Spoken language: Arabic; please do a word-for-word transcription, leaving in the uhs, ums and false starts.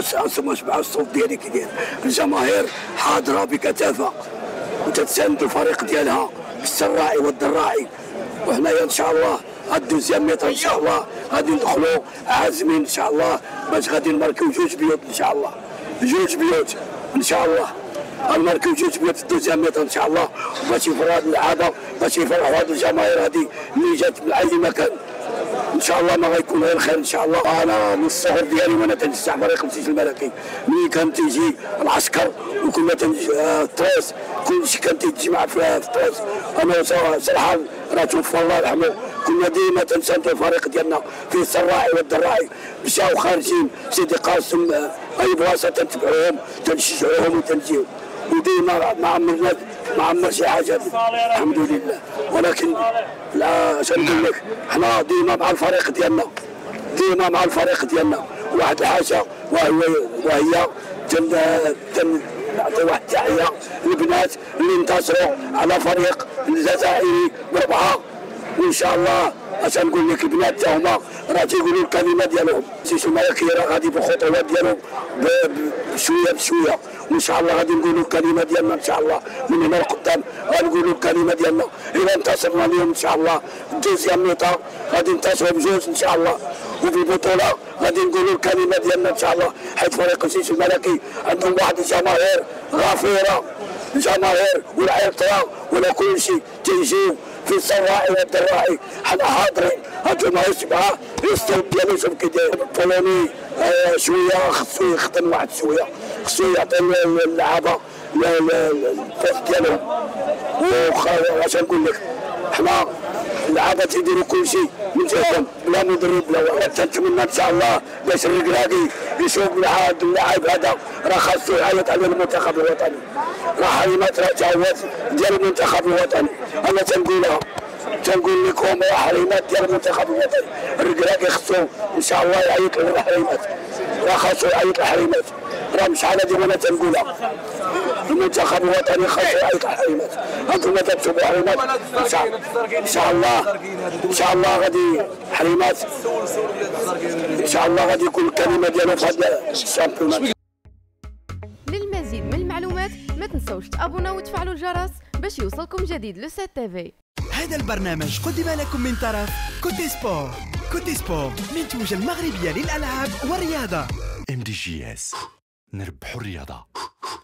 نسمع الصوت ديالي كي داير. الجماهير حاضره بكثافه وتتساند الفريق ديالها بالسراعي والضراعي، وحنايا ان شاء الله الدوزيام ميطر ان شاء الله غادي ندخلوا عازمين ان شاء الله باش غادي نماركيو جوج بيوت ان شاء الله، جوج بيوت ان شاء الله غنماركيو جوج بيوت في الدوزيام ميطر ان شاء الله، باش يفرحوا هذه اللعابه، باش يفرحوا هذه الجماهير هذه اللي جات من اي مكان ان شاء الله ما غيكون غير خير ان شاء الله. انا من الصغر ديالي وانا تنشجع فريق مسيس الملكي، ملي كان تيجي العسكر وكنا تنجي الطراس كلشي كان تيتجمع في الطراس، انا صراحه راه توفى الله يرحمه كنا ديما تنساندوا الفريق ديالنا في السراعي والضراعي، مشاو خارجين سيدي قاسم اي بلاصه تنتبعوهم تنشجعوهم وتنجيو، وديما ما عمرنا ما عمر شي حاجه الحمد لله. ولكن لا اش نقول لك، حنا ديما مع الفريق ديالنا، ديما مع الفريق ديالنا. واحد الحاجه وهي وهي تن تن نعطي واحد التحيه للبنات اللي انتصروا على فريق الجزائري بربعه، وان شاء الله اش نقول لك البنات تا هما راه تيقولوا الكلمه ديالهم، سيس الملكي راه غادي بالخطوات ديالهم بشويه بشويه، وان شاء الله غادي نقولوا الكلمه ديالنا ان شاء الله من هنا لقدام، غنقولوا الكلمه ديالنا. اذا انتصرنا اليوم ان شاء الله الدوزيام ميطا غادي ننتصروا بجوج ان شاء الله، وفي البطوله غادي نقولوا الكلمه ديالنا ان شاء الله، حيت فريق سيس الملكي عندهم واحد الجماهير غفيره، الجماهير والعطره ولا كل شيء تيجيو في السراعي والضراعي، حنا حاضرين. هادو ما يسمعها يستوب ديالو شوف كي داير البولوني آه شويه خصو يخدم واحد شويه، خصو يعطي اللعابه الفاس ديالهم. واش نقول لك، حنا اللعابه تيديروا كل شيء من جهتهم بلا مدرب بلا والو. تنتمنى ان شاء الله باش الركراكي يشوف اللاعب اللاعب هذا راه خاصو يعيط على المنتخب الوطني، راه حريمات راه تعوات ديال المنتخب الوطني. انا تنقولها تنقول لكم يا حريمات ديال المنتخب الوطني، الركراكي خصو ان شاء الله يعيط للحريمات، راه خاصو يعيط للحريمات، راه مش على دي وانا تنقولها. المنتخب الوطني خاصو يعيط للحريمات، انتم تبتوا حريمات ان شاء الله ان شاء الله ان شاء الله غادي حريمات ان شاء الله غادي يكون الكلمه ديالو في هذا الشامبيونات. للمزيد من المعلومات ما تنسوش تابوناو وتفعلوا الجرس باش يوصلكم جديد لو سات تيفي. هذا البرنامج قدم لكم من طرف كوتي سبور. كوتي سبور منتوجة المغربية للألعاب والرياضة. ام دي جي اس، نربحوا الرياضة.